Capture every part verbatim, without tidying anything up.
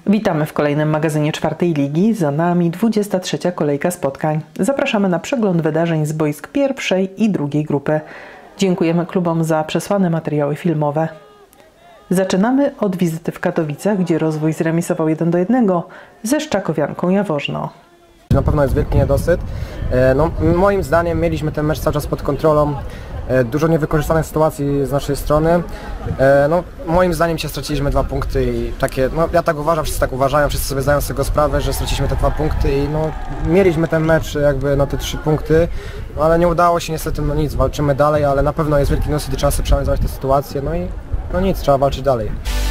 Witamy w kolejnym magazynie czwartej ligi. Za nami dwudziesta trzecia kolejka spotkań. Zapraszamy na przegląd wydarzeń z boisk pierwszej i drugiej grupy. Dziękujemy klubom za przesłane materiały filmowe. Zaczynamy od wizyty w Katowicach, gdzie Rozwój zremisował jeden do jednego ze Szczakowianką Jaworzno. Na pewno jest wielki niedosyt. No, moim zdaniem mieliśmy ten mecz cały czas pod kontrolą. Dużo niewykorzystanych sytuacji z naszej strony. No, moim zdaniem się straciliśmy dwa punkty i takie, no, ja tak uważam, wszyscy tak uważają, wszyscy sobie zdają z tego sprawę, że straciliśmy te dwa punkty i no, mieliśmy ten mecz jakby no, te trzy punkty, no, ale nie udało się niestety, no nic, walczymy dalej, ale na pewno jest wielki niedosyt i trzeba sobie przeanalizować tę sytuację, no i no nic, trzeba walczyć dalej.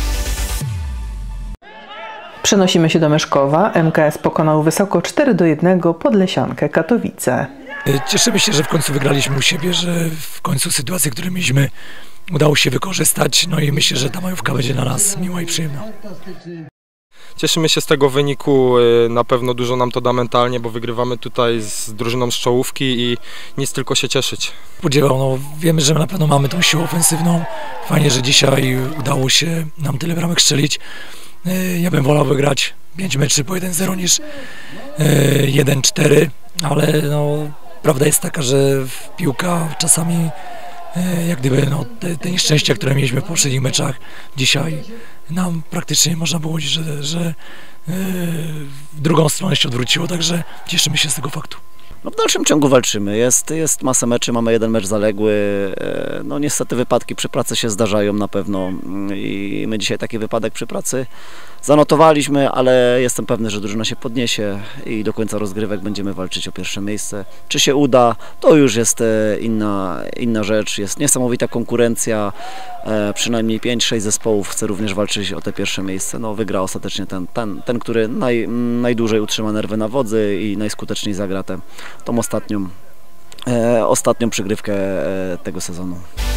Przenosimy się do Myszkowa. M K S pokonał wysoko cztery do jednego Podlesiankę Katowice. Cieszymy się, że w końcu wygraliśmy u siebie, że w końcu sytuację, które mieliśmy, udało się wykorzystać. No i myślę, że ta majówka będzie dla nas miła i przyjemna. Cieszymy się z tego wyniku, na pewno dużo nam to da mentalnie, bo wygrywamy tutaj z drużyną z czołówki i nic, tylko się cieszyć. Podziewał, no wiemy, że na pewno mamy tą siłę ofensywną. Fajnie, że dzisiaj udało się nam tyle bramek strzelić. Ja bym wolał wygrać pięć meczy po jeden zero niż jeden cztery, ale no, prawda jest taka, że piłka czasami jak gdyby no, te, te nieszczęścia, które mieliśmy w poprzednich meczach, dzisiaj nam praktycznie można było powiedzieć, że, że w drugą stronę się odwróciło, także cieszymy się z tego faktu. No w dalszym ciągu walczymy, jest, jest masa meczy, mamy jeden mecz zaległy, no niestety wypadki przy pracy się zdarzają na pewno i my dzisiaj taki wypadek przy pracy zanotowaliśmy, ale jestem pewny, że drużyna się podniesie i do końca rozgrywek będziemy walczyć o pierwsze miejsce. Czy się uda, to już jest inna, inna rzecz, jest niesamowita konkurencja, przynajmniej pięć sześć zespołów chce również walczyć o te pierwsze miejsce. No wygra ostatecznie ten, ten, ten który naj, najdłużej utrzyma nerwy na wodzy i najskuteczniej zagra tę tą ostatnią, e, ostatnią przygrywkę e, tego sezonu.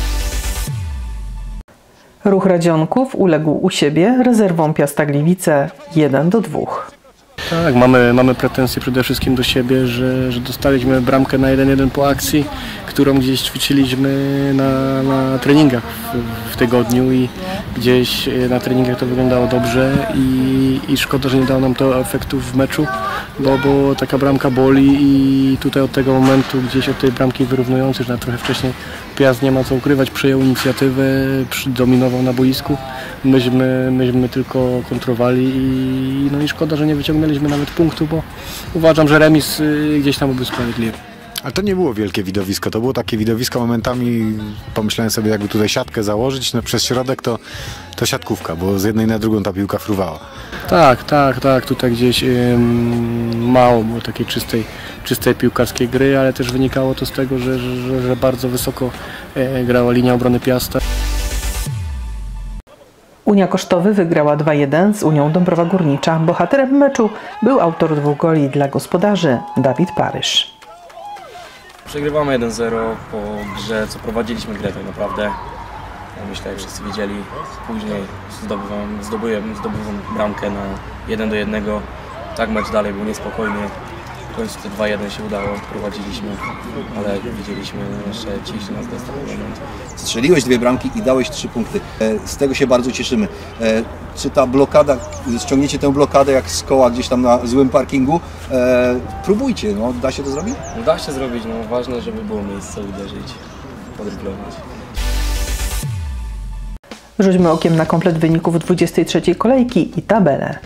Ruch Radzionków uległ u siebie rezerwą Piasta Gliwice jeden do dwóch. Tak, mamy, mamy pretensje przede wszystkim do siebie, że, że dostaliśmy bramkę na jeden jeden po akcji, którą gdzieś ćwiczyliśmy na, na treningach w, w tygodniu i gdzieś na treningach to wyglądało dobrze i, i szkoda, że nie dało nam to efektów w meczu, bo, bo taka bramka boli i tutaj od tego momentu gdzieś od tej bramki wyrównującej, że na trochę wcześniej Piast nie ma co ukrywać, przejął inicjatywę, dominował na boisku, myśmy, myśmy tylko kontrowali i, no i szkoda, że nie wyciągnęliśmy nawet punktu, bo uważam, że remis gdzieś tam byłby sprawiedliwy. Ale to nie było wielkie widowisko, to było takie widowisko momentami, pomyślałem sobie, jakby tutaj siatkę założyć, no przez środek to, to siatkówka, bo z jednej na drugą ta piłka fruwała. Tak, tak, tak, tutaj gdzieś ym, mało było takiej czystej, czystej piłkarskiej gry, ale też wynikało to z tego, że, że, że bardzo wysoko e, grała linia obrony Piasta. Unia Kosztowy wygrała dwa jeden z Unią Dąbrowa Górnicza. Bohaterem meczu był autor dwóch goli dla gospodarzy Dawid Paryż. Przegrywamy jeden zero po grze, co prowadziliśmy grę tak naprawdę. Ja myślę, jak wszyscy widzieli, później zdobywam, zdobywam, zdobywam bramkę na jeden do jednego. Tak mecz dalej był niespokojny. W końcu te dwa jeden się udało, prowadziliśmy, ale widzieliśmy, jeszcze ci nas dostał moment. Strzeliłeś dwie bramki i dałeś trzy punkty. Z tego się bardzo cieszymy. Czy ta blokada, ściągniecie tę blokadę jak z koła gdzieś tam na złym parkingu? Próbujcie, no, da się to zrobić? No, da się zrobić, no ważne, żeby było miejsce uderzyć, podryblować. Rzućmy okiem na komplet wyników dwudziestej trzeciej kolejki i tabelę.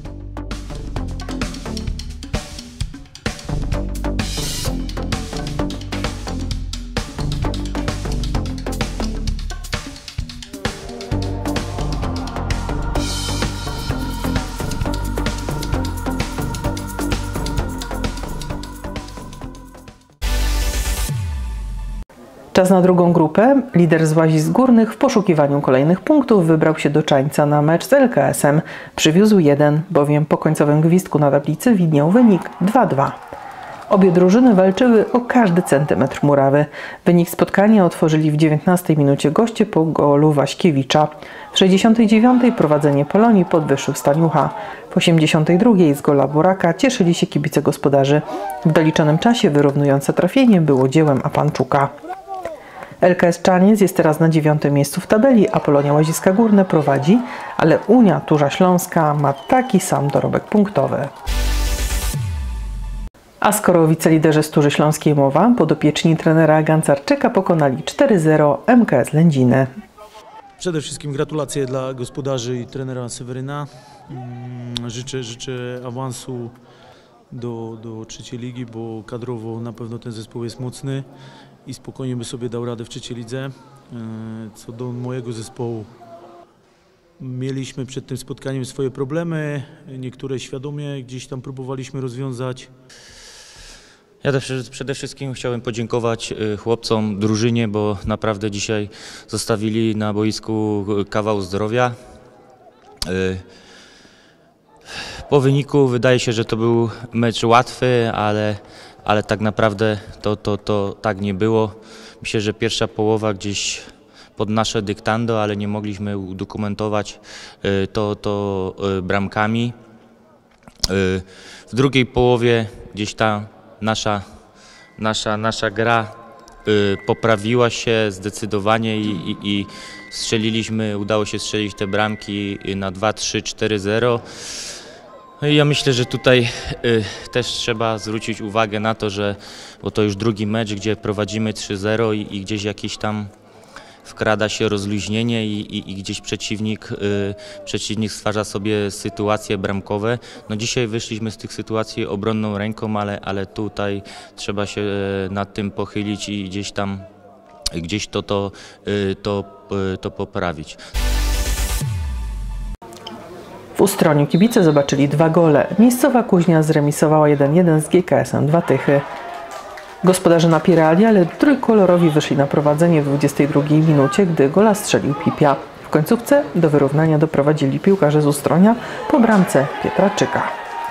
Czas na drugą grupę. Lider z Łazisk Górnych w poszukiwaniu kolejnych punktów wybrał się do Czańca na mecz z L K S-em. Przywiózł jeden, bowiem po końcowym gwizdku na tablicy widniał wynik dwa dwa. Obie drużyny walczyły o każdy centymetr murawy. Wynik spotkania otworzyli w dziewiętnastej minucie goście po golu Waśkiewicza. W sześćdziesiątej dziewiątej prowadzenie Polonii podwyższył Staniucha. W osiemdziesiątej drugiej z gola Buraka cieszyli się kibice gospodarzy. W doliczonym czasie wyrównujące trafienie było dziełem Apanczuka. L K S Czarniec jest teraz na dziewiątym miejscu w tabeli, a Polonia Łaziska Górne prowadzi, ale Unia Turza Śląska ma taki sam dorobek punktowy. A skoro o wiceliderze z Turzy Śląskiej mowa, podopieczni trenera Gancarczyka pokonali cztery zero M K S Lędziny. Przede wszystkim gratulacje dla gospodarzy i trenera Seweryna. Życzę, życzę awansu do, do trzeciej ligi, bo kadrowo na pewno ten zespół jest mocny i spokojnie by sobie dał radę w trzeciej lidze. Co do mojego zespołu, mieliśmy przed tym spotkaniem swoje problemy, niektóre świadomie gdzieś tam próbowaliśmy rozwiązać. Ja też przede wszystkim chciałem podziękować chłopcom, drużynie, bo naprawdę dzisiaj zostawili na boisku kawał zdrowia. Po wyniku wydaje się, że to był mecz łatwy, ale, ale tak naprawdę to, to, to tak nie było. Myślę, że pierwsza połowa gdzieś pod nasze dyktando, ale nie mogliśmy udokumentować to, to bramkami. W drugiej połowie gdzieś ta nasza, nasza, nasza gra poprawiła się zdecydowanie i, i, i strzeliliśmy, udało się strzelić te bramki na dwa, trzy, cztery zero. No i ja myślę, że tutaj y, też trzeba zwrócić uwagę na to, że bo to już drugi mecz, gdzie prowadzimy trzy zero i, i gdzieś jakiś tam wkrada się rozluźnienie i, i, i gdzieś przeciwnik, y, przeciwnik stwarza sobie sytuacje bramkowe. No dzisiaj wyszliśmy z tych sytuacji obronną ręką, ale, ale tutaj trzeba się nad tym pochylić i gdzieś tam gdzieś to, to, y, to, y, to poprawić. W Ustroniu kibice zobaczyli dwa gole. Miejscowa Kuźnia zremisowała jeden jeden z G K S-em Dwa Tychy. Gospodarze napierali, ale trójkolorowi wyszli na prowadzenie w dwudziestej drugiej minucie, gdy gola strzelił Pipia. W końcówce do wyrównania doprowadzili piłkarze z Ustronia po bramce Pietraczyka.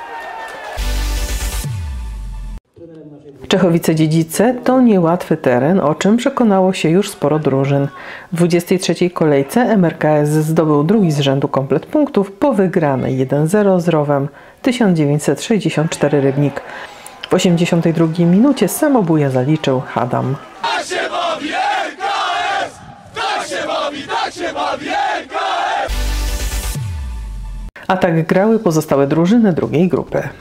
Czechowice-Dziedzice to niełatwy teren, o czym przekonało się już sporo drużyn. W dwudziestej trzeciej kolejce M R K S zdobył drugi z rzędu komplet punktów po wygranej jeden zero z Rowem tysiąc dziewięćset sześćdziesiąt cztery Rybnik. W osiemdziesiątej drugiej minucie samobója zaliczył Adam. Tak się bawi M K S! Tak się bawi, tak się bawi M K S! A tak grały pozostałe drużyny drugiej grupy.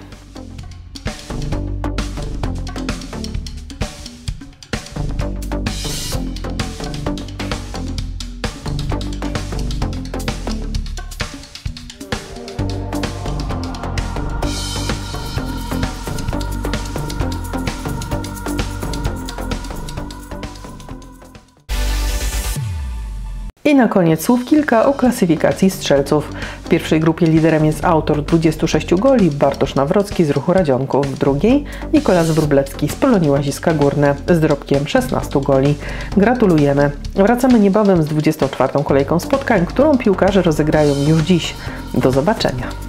I na koniec słów kilka o klasyfikacji strzelców. W pierwszej grupie liderem jest autor dwudziestu sześciu goli Bartosz Nawrocki z Ruchu Radzionków. W drugiej Nikolas Wróblewski z Polonii Łaziska Górne z dorobkiem szesnastu goli. Gratulujemy! Wracamy niebawem z dwudziestą czwartą kolejką spotkań, którą piłkarze rozegrają już dziś. Do zobaczenia!